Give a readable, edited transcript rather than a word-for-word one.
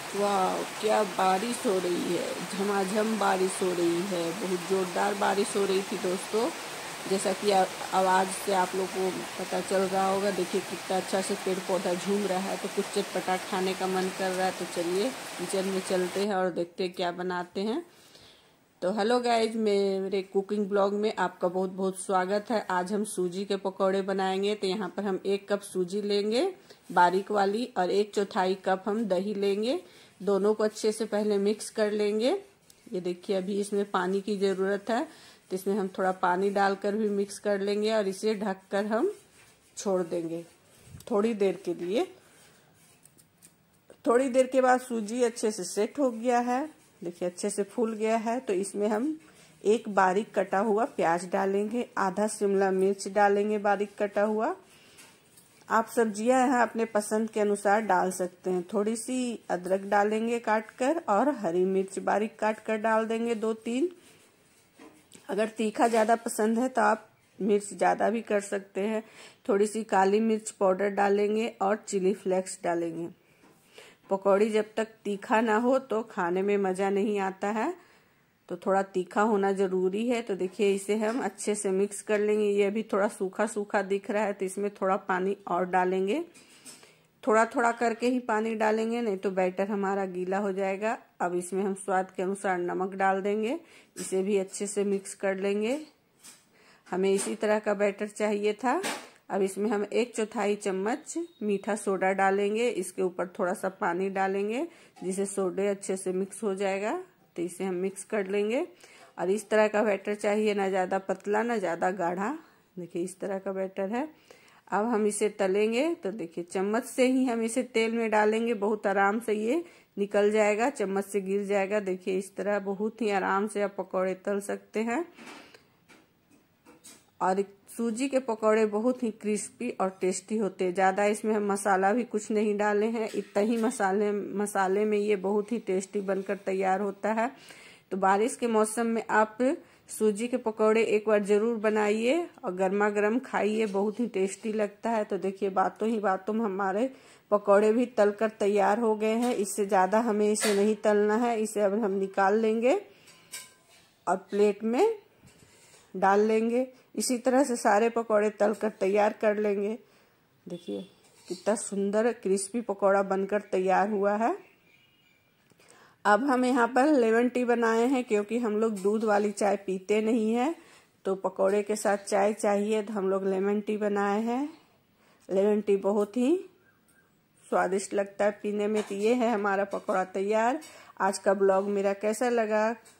वाह, क्या बारिश हो रही है। झमाझम बारिश हो रही है, बहुत ज़ोरदार बारिश हो रही थी दोस्तों। जैसा कि आवाज़ से आप लोग को पता चल रहा होगा। देखिए कितना अच्छा से पेड़ पौधा झूम रहा है, तो कुछ चटपटा खाने का मन कर रहा है। तो चलिए किचन में चलते हैं और देखते हैं क्या बनाते हैं। तो हेलो गाइज, मेरे कुकिंग ब्लॉग में आपका बहुत बहुत स्वागत है। आज हम सूजी के पकौड़े बनाएंगे। तो यहाँ पर हम 1 कप सूजी लेंगे बारीक वाली, और 1/4 कप हम दही लेंगे। दोनों को अच्छे से पहले मिक्स कर लेंगे। ये देखिए अभी इसमें पानी की ज़रूरत है, तो इसमें हम थोड़ा पानी डालकर भी मिक्स कर लेंगे और इसे ढककर हम छोड़ देंगे थोड़ी देर के लिए। थोड़ी देर के बाद सूजी अच्छे से सेट हो गया है, देखिए अच्छे से फूल गया है। तो इसमें हम 1 बारीक कटा हुआ प्याज डालेंगे, आधा शिमला मिर्च डालेंगे बारीक कटा हुआ। आप सब्जियां यहाँ अपने पसंद के अनुसार डाल सकते हैं। थोड़ी सी अदरक डालेंगे काट कर, और हरी मिर्च बारीक काट कर डाल देंगे 2-3। अगर तीखा ज़्यादा पसंद है तो आप मिर्च ज़्यादा भी कर सकते हैं। थोड़ी सी काली मिर्च पाउडर डालेंगे और चिली फ्लेक्स डालेंगे। पकौड़ी जब तक तीखा ना हो तो खाने में मज़ा नहीं आता है, तो थोड़ा तीखा होना ज़रूरी है। तो देखिए इसे हम अच्छे से मिक्स कर लेंगे। ये अभी थोड़ा सूखा सूखा दिख रहा है, तो इसमें थोड़ा पानी और डालेंगे। थोड़ा थोड़ा करके ही पानी डालेंगे, नहीं तो बैटर हमारा गीला हो जाएगा। अब इसमें हम स्वाद के अनुसार नमक डाल देंगे। इसे भी अच्छे से मिक्स कर लेंगे। हमें इसी तरह का बैटर चाहिए था। अब इसमें हम 1/4 चम्मच मीठा सोडा डालेंगे। इसके ऊपर थोड़ा सा पानी डालेंगे, जिससे सोडे अच्छे से मिक्स हो जाएगा। तो इसे हम मिक्स कर लेंगे। और इस तरह का बैटर चाहिए, ना ज़्यादा पतला ना ज़्यादा गाढ़ा। देखिए इस तरह का बैटर है। अब हम इसे तलेंगे। तो देखिए चम्मच से ही हम इसे तेल में डालेंगे, बहुत आराम से ये निकल जाएगा, चम्मच से गिर जाएगा। देखिए इस तरह बहुत ही आराम से आप पकौड़े तल सकते हैं। और सूजी के पकौड़े बहुत ही क्रिस्पी और टेस्टी होते हैं। ज़्यादा इसमें हम मसाला भी कुछ नहीं डाले हैं, इतना ही मसाले में ये बहुत ही टेस्टी बनकर तैयार होता है। तो बारिश के मौसम में आप सूजी के पकौड़े एक बार ज़रूर बनाइए और गर्मा गर्म खाइए, बहुत ही टेस्टी लगता है। तो देखिए बातों ही बातों में हमारे पकौड़े भी तलकर तैयार हो गए हैं। इससे ज़्यादा हमें इसे नहीं तलना है। इसे अब हम निकाल लेंगे और प्लेट में डाल लेंगे। इसी तरह से सारे पकौड़े तलकर तैयार कर लेंगे। देखिए कितना सुंदर क्रिस्पी पकौड़ा बनकर तैयार हुआ है। अब हम यहाँ पर लेमन टी बनाए हैं, क्योंकि हम लोग दूध वाली चाय पीते नहीं है, तो पकौड़े के साथ चाय चाहिए, तो हम लोग लेमन टी बनाए हैं। लेमन टी बहुत ही स्वादिष्ट लगता है पीने में। तो ये है हमारा पकौड़ा तैयार। आज का ब्लॉग मेरा कैसा लगा